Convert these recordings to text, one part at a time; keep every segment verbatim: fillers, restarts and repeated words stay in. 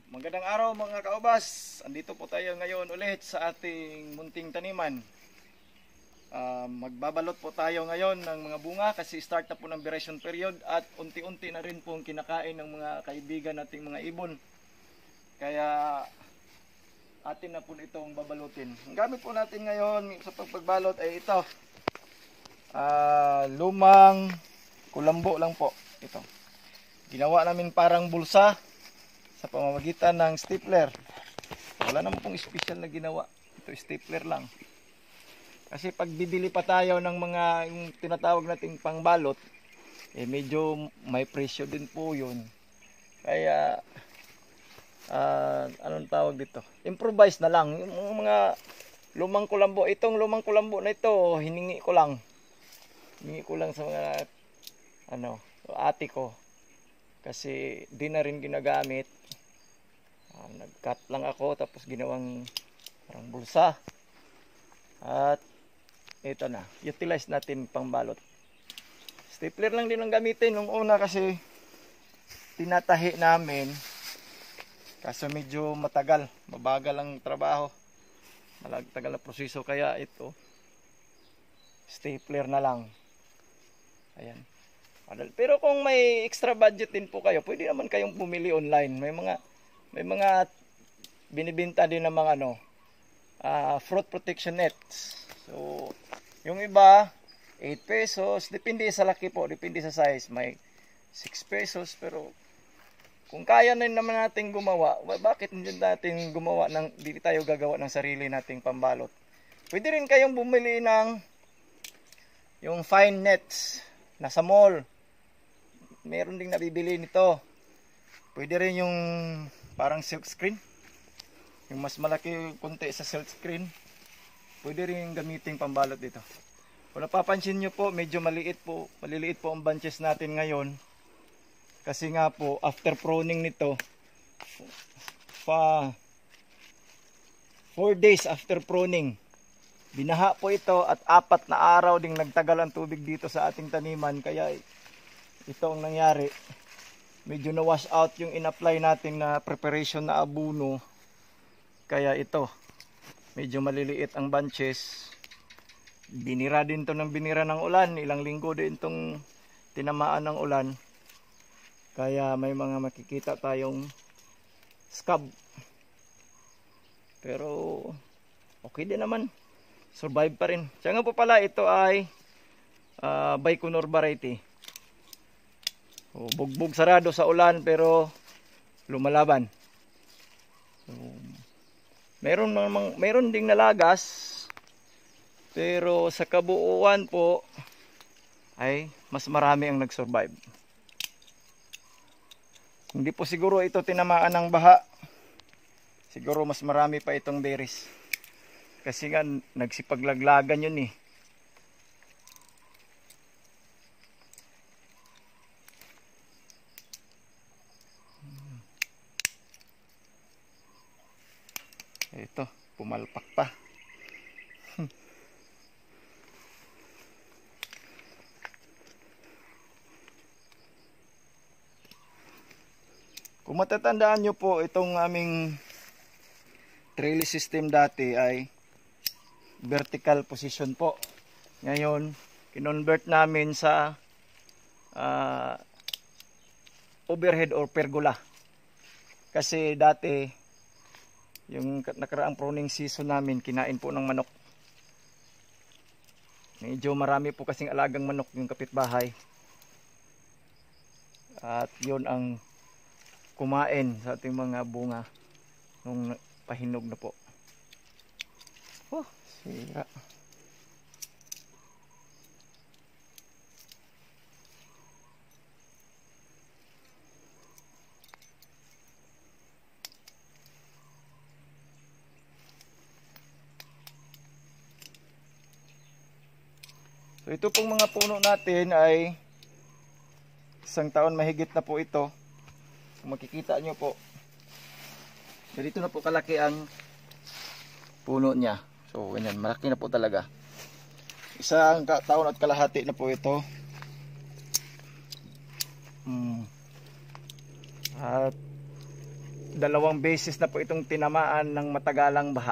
Magandang araw mga kaubas. Andito po tayo ngayon ulit sa ating munting taniman. Uh, magbabalot po tayo ngayon ng mga bunga kasi start na po ng veraison period at unti-unti na rin pong kinakain ng mga kaibigan nating mga ibon. Kaya atin na po itong babalutin. Ang gamit po natin ngayon sa pagbalot ay ito. Uh, lumang kulambo lang po. Ito. Ginawa namin parang bulsa sa pamamagitan ng stapler. Wala naman pong special na ginawa. Ito stapler lang. Kasi pag bibili pa tayo ng mga yung tinatawag nating pangbalot, eh medyo may presyo din po yun. Kaya, uh, anong tawag dito? Improvised na lang. Yung mga lumang kulambo. Itong lumang kulambo na ito, hiningi ko lang. Hiningi ko lang sa mga, ano, ate ko. Kasi di na rin ginagamit. Uh, nag-cut lang ako tapos ginawang parang bulsa. At ito na, utilize natin pang balot. Stapler lang din ang gamitin nung una kasi tinatahi namin. Kaso medyo matagal, mabagal ang trabaho. Malagtagal na proseso kaya ito stapler na lang. Ayan. Pero kung may extra budget din po kayo, pwede naman kayong bumili online. May mga may mga binibenta din ng mga ano, uh, fruit protection nets. So, yung iba eight pesos, depende sa laki po, depende sa size. May six pesos pero kung kaya na naman natin gumawa, bakit hindi natin gumawa ng hindi tayo gagawa ng sarili nating pambalot? Pwede rin kayong bumili ng yung fine nets na sa mall. Meron ding nabibili nito. Pwede rin yung parang silk screen. Yung mas malaki konti sa silk screen. Pwede rin gamitin pambalot dito. Kung napapansin nyo po, medyo maliit po, maliliit po ang bunches natin ngayon. Kasi nga po, after pruning nito, pa four days after pruning, binaha po ito at apat na araw ding nagtagal ang tubig dito sa ating taniman. Kaya ito ang nangyari, medyo na wash out yung in-apply natin na preparation na abono. Kaya ito, medyo maliliit ang bunches. Binira din to ng binira ng ulan, ilang linggo din itong tinamaan ng ulan. Kaya may mga makikita tayong scab. Pero okay din naman, survive pa rin. Siya nga po pala, ito ay uh, Baikonur variety. O, bugbog sarado sa ulan pero lumalaban. So, meron mang, meron ding nalagas pero sa kabuuan po ay mas marami ang nag-survive. Hindi po siguro ito tinamaan ng baha. Siguro mas marami pa itong berries. Kasi nga nagsipaglaglagan yun eh. Ito, pumalpak pa. Kung matatandaan nyo po, itong aming trellis system dati ay vertical position po. Ngayon, kinonvert namin sa uh, overhead or pergola. Kasi dati, yung nakaraang pruning season namin, kinain po ng manok. Medyo marami po kasing alagang manok yung kapitbahay. At yun ang kumain sa ating mga bunga nung pahinog na po. Oh, sira. So ito pong mga puno natin ay isang taon mahigit na po ito. Kung makikita nyo po, dito na po kalaki ang puno niya. So ganyan, malaki na po talaga. Isang taon at kalahati na po ito. Hmm. At dalawang beses na po itong tinamaan ng matagalang baha.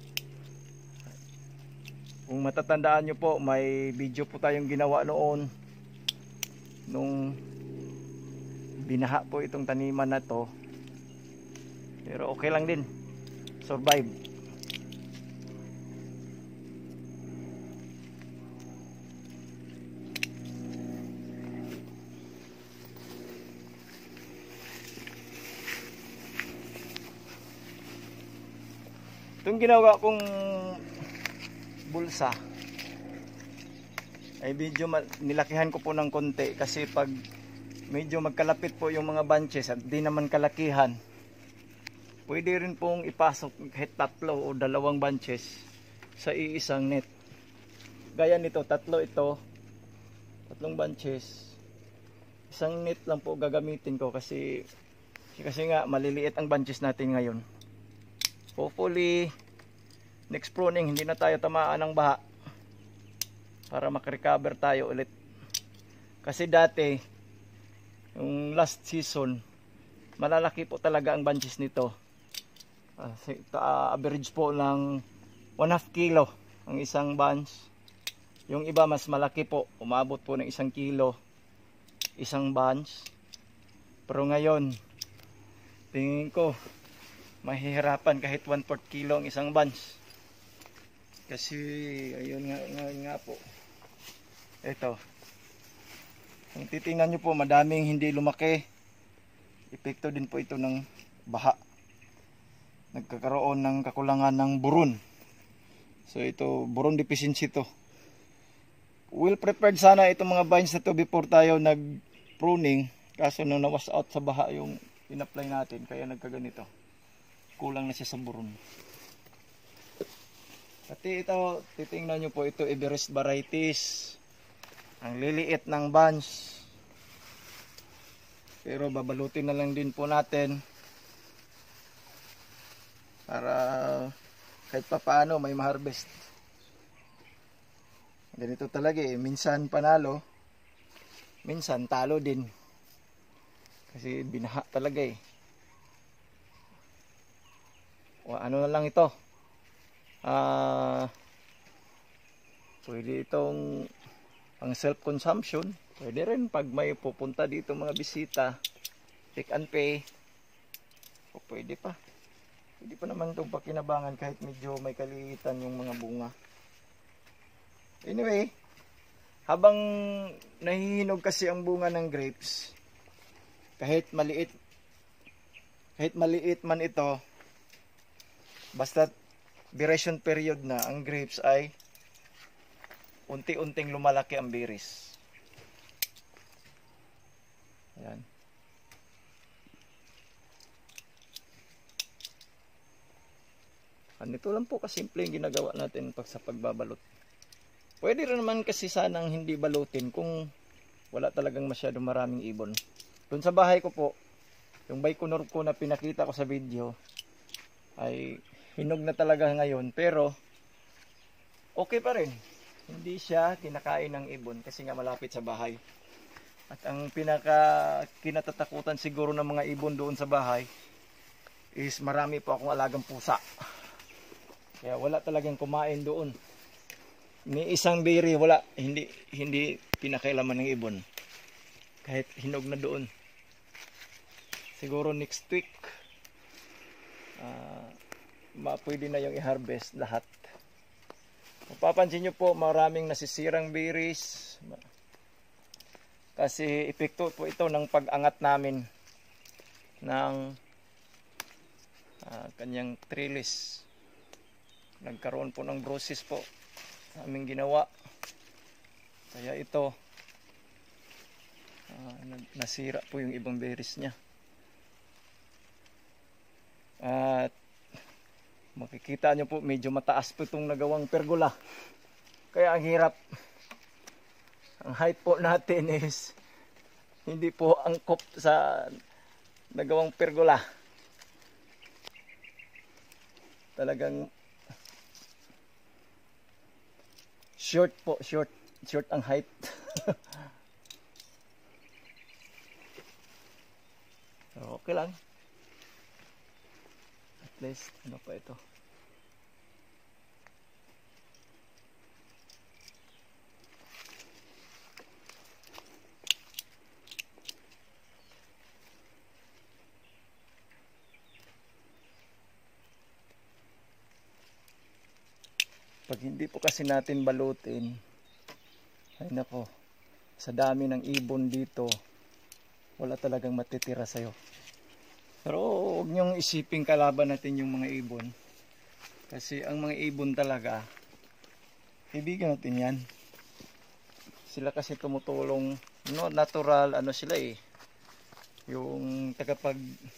Kung matatandaan nyo po, may video po tayong ginawa noon nung binaha po itong taniman na to. Pero okay lang din, survive. Itong ginawa kong bulsa ay medyo nilakihan ko po ng konti kasi pag medyo magkalapit po yung mga bunches at di naman kalakihan, pwede rin pong ipasok kahit tatlo o dalawang bunches sa iisang net. Gaya nito, tatlo ito, tatlong bunches, isang net lang po gagamitin ko kasi kasi nga maliliit ang bunches natin ngayon. Hopefully next pruning hindi na tayo tamaan ng baha para makarecover tayo ulit. Kasi dati yung last season malalaki po talaga ang bunches nito. Uh, uh, average po ng one half kilo ang isang bunch. Yung iba mas malaki po, umabot po ng isang kilo isang bunch. Pero ngayon tingin ko mahihirapan kahit one fourth kilo ang isang bunch. Kasi ayun nga, nga, nga po. Ito. Kung titingnan nyo po, madaming hindi lumaki. Epekto din po ito ng baha. Nagkakaroon ng kakulangan ng buron. So ito, buron deficiency to. Well prepared sana itong mga vines na to before tayo nag pruning. Kaso nung nawas out sa baha yung in-apply natin, kaya nagkaganito. Kulang na siya sa buron. At ito, titingnan nyo po, ito Everest varieties. Ang liliit ng bunch. Pero babalutin na lang din po natin para kahit pa paano may ma-harvest. Ganito talaga eh, minsan panalo, minsan talo din. Kasi binaha talaga eh. O ano na lang ito, ah, pwede itong pang self-consumption. Pwede rin pag may pupunta dito mga bisita, take and pay. O pwede pa. Pwede pa naman itong pakinabangan kahit medyo may kaliitan yung mga bunga. Anyway, habang nahihinog kasi ang bunga ng grapes, kahit maliit, kahit maliit man ito, basta veraison period na ang grapes ay unti-unting lumalaki ang berries. Ayan. Ganito lang po kasimple yung ginagawa natin pag sa pagbabalot. Pwede rin naman kasi sanang hindi balutin kung wala talagang masyadong maraming ibon. Doon sa bahay ko po, yung Baikonur ko na pinakita ko sa video ay hinog na talaga ngayon, pero okay pa rin. Hindi siya kinakain ng ibon kasi nga malapit sa bahay. At ang pinaka kinatatakutan siguro ng mga ibon doon sa bahay is marami po akong alagang pusa. Kaya wala talagang kumain doon. Ni isang berry wala, hindi hindi pinakailaman ng ibon. Kahit hinog na doon. Siguro next week uh, pwede na yung i-harvest lahat. Mapapansin nyo po, maraming nasisirang berries. Kasi epekto po ito ng pag-angat namin ng uh, kanyang trellis. Nagkaroon po ng bruises po aming ginawa. Kaya ito, uh, nasira po yung ibang berries niya. At makikita nyo po, medyo mataas po itong nagawang pergola. Kaya ang hirap. Ang height po natin is hindi po angkop sa nagawang pergola. Talagang short po, short. Short ang height. Okay lang. least, ano pa ito? Pag hindi po kasi natin balutin, ay nako, sa dami ng ibon dito, wala talagang matitira sa'yo. Pero huwag niyong isiping kalaban natin yung mga ibon. Kasi ang mga ibon talaga, kaibigan natin yan. Sila kasi tumutulong, no, natural, ano sila eh, yung tagapag,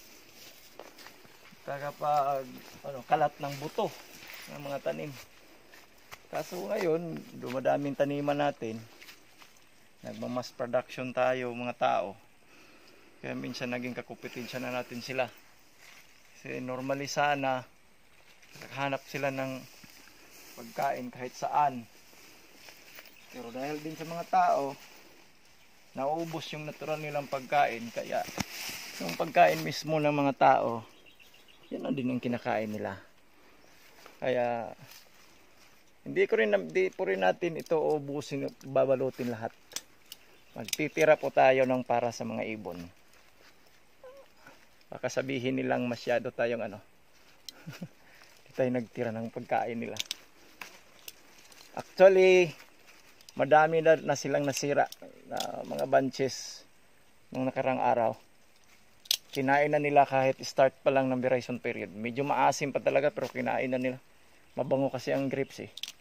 tagapag, ano, kalat ng buto ng mga tanim. Kaso ngayon, dumadaming taniman natin. Nagmamass production tayo mga tao. Kaya minsan naging kakumpetensya na natin sila. Kasi normally sana, naghanap sila ng pagkain kahit saan. Pero dahil din sa mga tao, nauubos yung natural nilang pagkain. Kaya yung pagkain mismo ng mga tao, yan na din ang kinakain nila. Kaya Hindi ko rin, hindi po rin natin ito ubusin, babalutin lahat. Magtitira po tayo ng para sa mga ibon. Baka sabihin nilang masyado tayong ano. Hindi tayo nagtira ng pagkain nila. Actually, madami na, na silang nasira na mga bunches nung nakarang araw. Kinain na nila kahit start pa lang ng veraison period. Medyo maasim pa talaga pero kinain na nila. Mabango kasi ang grapes eh.